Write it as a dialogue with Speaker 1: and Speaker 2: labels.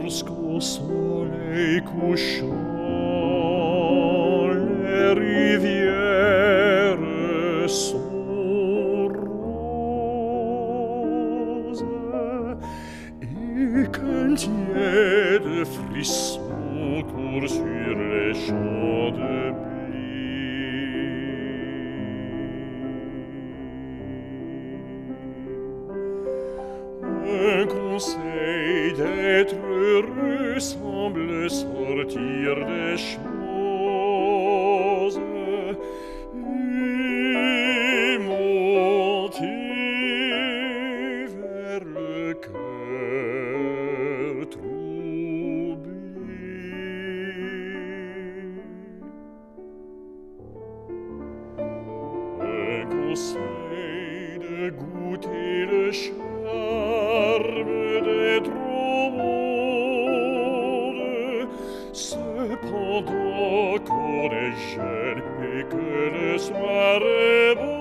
Speaker 1: Jusqu'au soleil couchant, les rivières sont roses et qu'un tiède frisson court sur les champs de blé. Un conseil d'être heureux semble sortir des choses et monter vers le cœur troublé. Un conseil de goûter le charme d'être au monde, cependant qu'on est jeune et que le soir est beau.